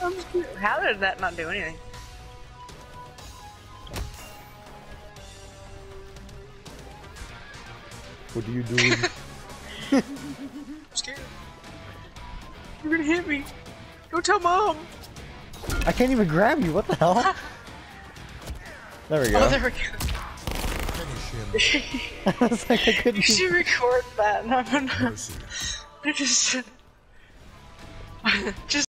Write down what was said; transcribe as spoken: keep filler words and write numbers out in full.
I'm scared. How did that not do anything? What are you doing? I'm scared. You're gonna hit me. Go tell mom. I can't even grab you. What the hell? There we go. Oh, there we go. I was like, I couldn't. You should record that. No, no, no. Mercy. I just, just